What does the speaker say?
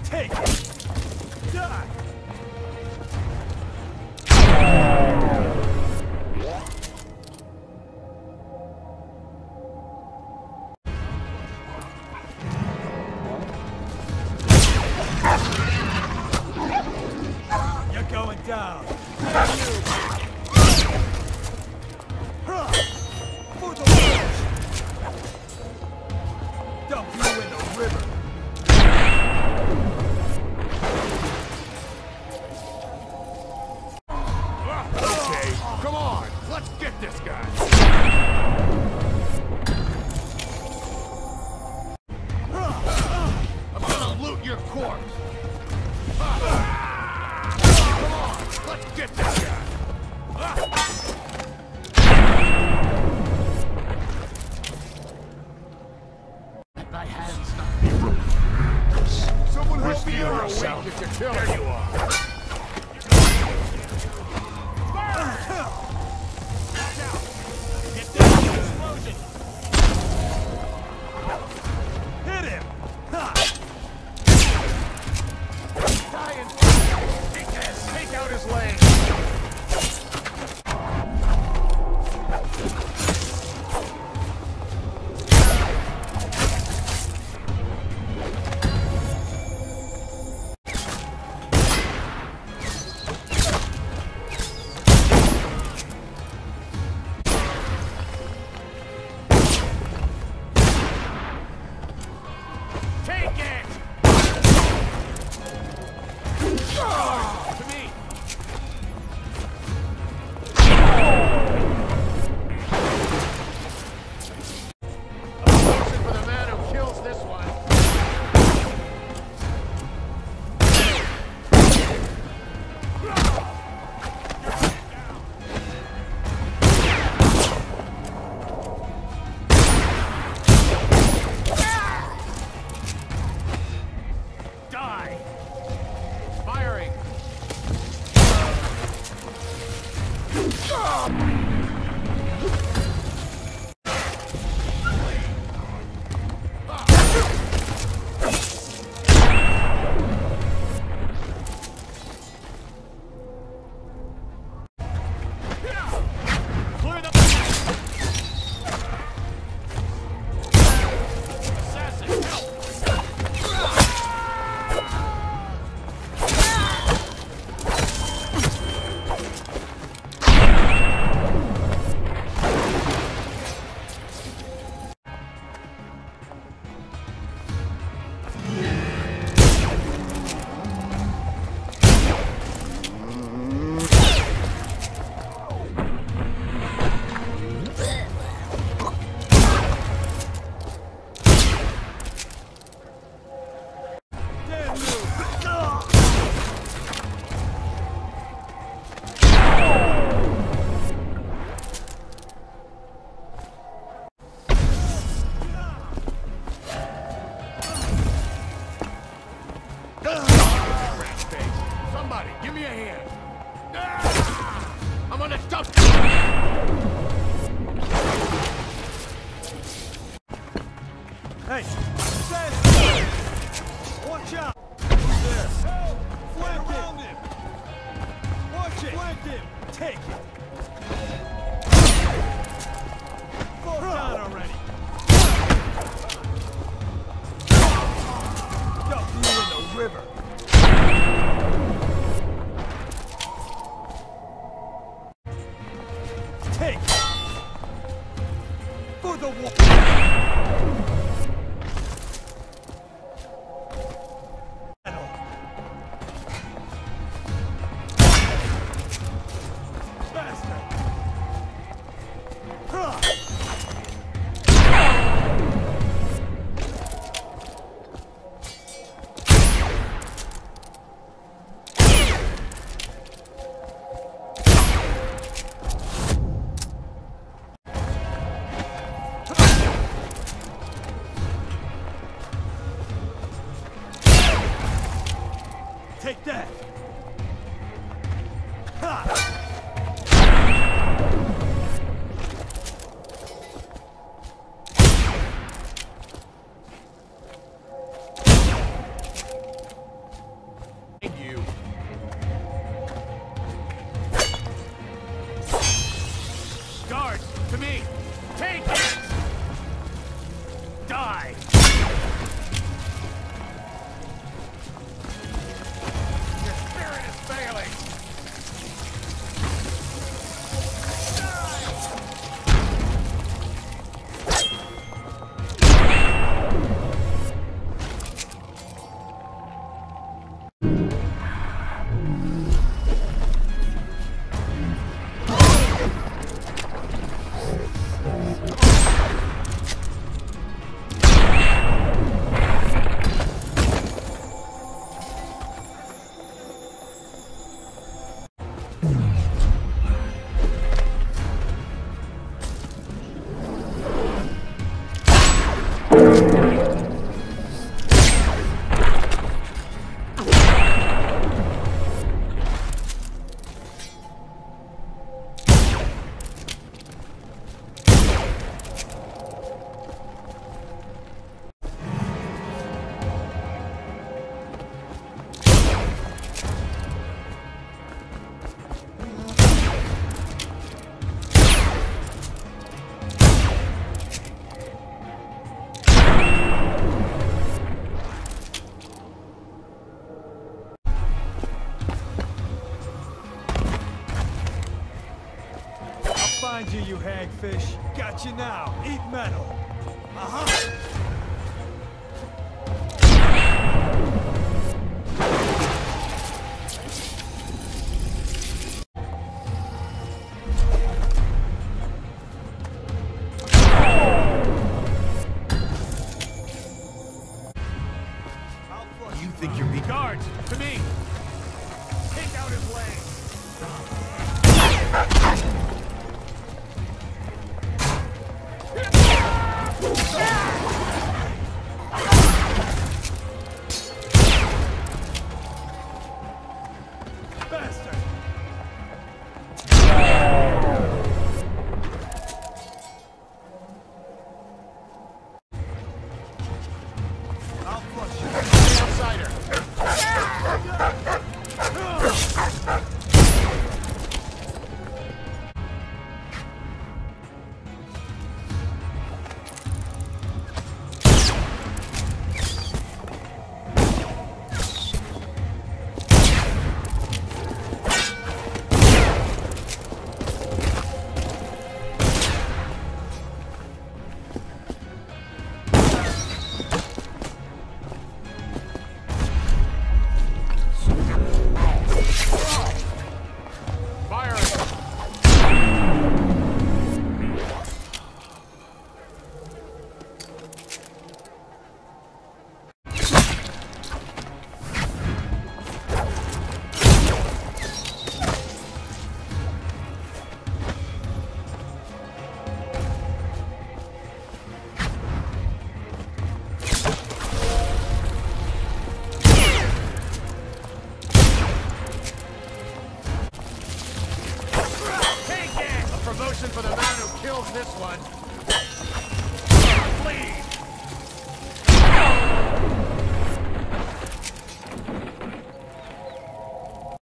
Take it! Die! You're going down! For the witch! Dump you in the river! Okay, come on, let's get this guy. I'm gonna loot your corpse. Come on, let's get this guy. My hands not be ruined. Someone help me out. There you are. Hit him! Ha! Take out his leg. Take it! To me! A potion for the man who kills this one. Die! Firing! Clear the assassin! Help! Damn you! Somebody, give me a hand. I'm gonna dump Hey! Stand still! Watch out! Who's there? Flank him! Watch it! Flank him! Take it! Fall down already! Dump you in the river! Take it! For the war! Take that! Ha! find you, you hagfish. Got you now. Eat metal. Uh-huh. You think you're being guards? To me! Take out his leg! Bastard! I'll flush you. Outsider! Promotion for the man who kills this one. Please.